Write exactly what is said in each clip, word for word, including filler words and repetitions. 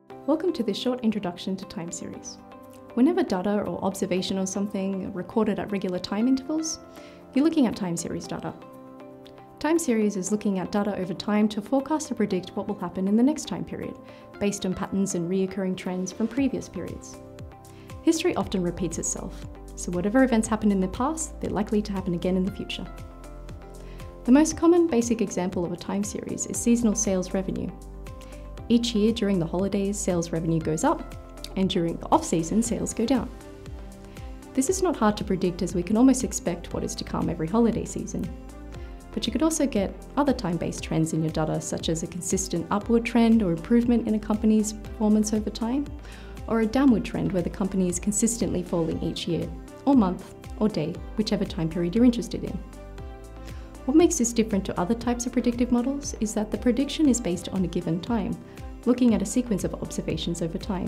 Welcome to this short introduction to time series. Whenever data or observation of something are recorded at regular time intervals, you're looking at time series data. Time series is looking at data over time to forecast or predict what will happen in the next time period, based on patterns and recurring trends from previous periods. History often repeats itself, so whatever events happened in the past, they're likely to happen again in the future. The most common basic example of a time series is seasonal sales revenue. Each year during the holidays, sales revenue goes up, and during the off-season, sales go down. This is not hard to predict, as we can almost expect what is to come every holiday season. But you could also get other time-based trends in your data, such as a consistent upward trend or improvement in a company's performance over time, or a downward trend where the company is consistently falling each year, or month, or day, whichever time period you're interested in. What makes this different to other types of predictive models is that the prediction is based on a given time, looking at a sequence of observations over time.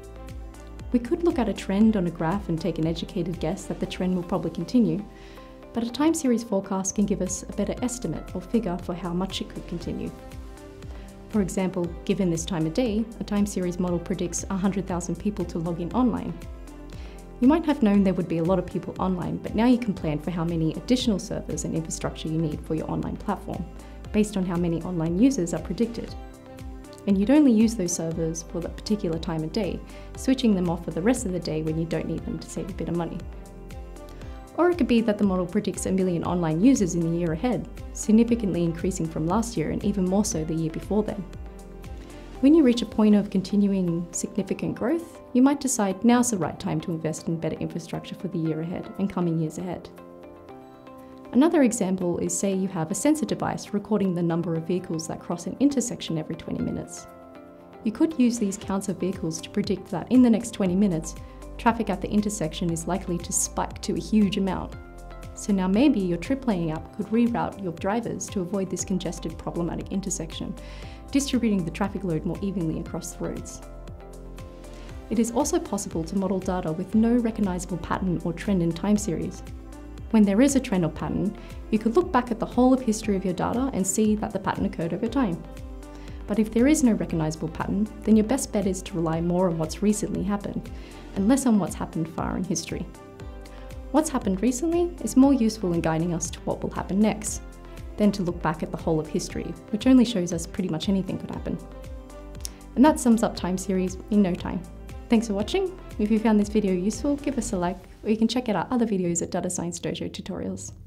We could look at a trend on a graph and take an educated guess that the trend will probably continue, but a time series forecast can give us a better estimate or figure for how much it could continue. For example, given this time of day, a time series model predicts one hundred thousand people to log in online. You might have known there would be a lot of people online, but now you can plan for how many additional servers and infrastructure you need for your online platform, based on how many online users are predicted. And you'd only use those servers for that particular time of day, switching them off for the rest of the day when you don't need them to save a bit of money. Or it could be that the model predicts a million online users in the year ahead, significantly increasing from last year and even more so the year before then. When you reach a point of continuing significant growth, you might decide now's the right time to invest in better infrastructure for the year ahead and coming years ahead. Another example is, say you have a sensor device recording the number of vehicles that cross an intersection every twenty minutes. You could use these counts of vehicles to predict that in the next twenty minutes, traffic at the intersection is likely to spike to a huge amount. So now maybe your trip planning app could reroute your drivers to avoid this congested, problematic intersection, distributing the traffic load more evenly across the roads. It is also possible to model data with no recognizable pattern or trend in time series. When there is a trend or pattern, you could look back at the whole of history of your data and see that the pattern occurred over time. But if there is no recognizable pattern, then your best bet is to rely more on what's recently happened, and less on what's happened far in history. What's happened recently is more useful in guiding us to what will happen next, than to look back at the whole of history, which only shows us pretty much anything could happen. And that sums up time series in no time. Thanks for watching. If you found this video useful, give us a like, or you can check out our other videos at Data Science Dojo tutorials.